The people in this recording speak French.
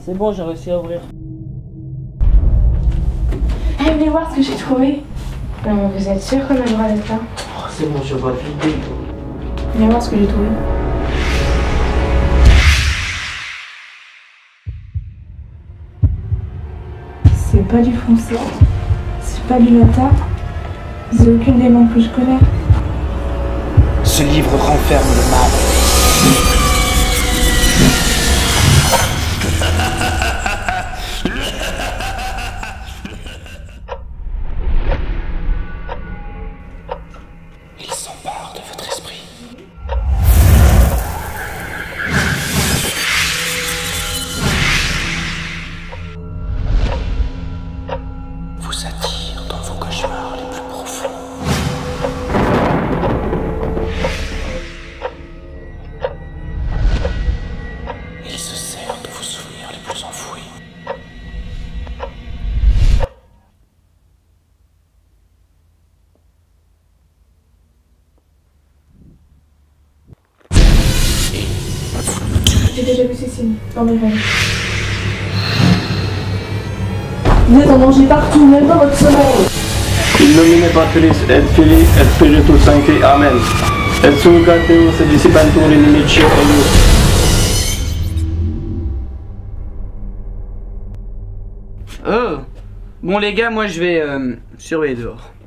C'est bon, j'ai réussi à ouvrir. Eh, venez voir ce que j'ai trouvé. Non, vous êtes sûr qu'on a le droit d'être là? Oh, c'est bon, je vois vider. Viens voir ce que j'ai trouvé. C'est pas du foncé, c'est pas du lata, c'est aucune des langues que je connais. Ce livre renferme le mal. Il s'empare de votre esprit. Vous attire dans vos cauchemars les plus profonds. Il se sert de vos souvenirs les plus enfouis. J'ai déjà vu ces signes dans mes rêves. Vous êtes en danger partout, même dans votre sommeil. In nomine Patris et Filii et Spiritus Sancti. Amen. Et surgat Deus et dissipantur inimici eius. Oh. Bon les gars, moi je vais surveiller dehors.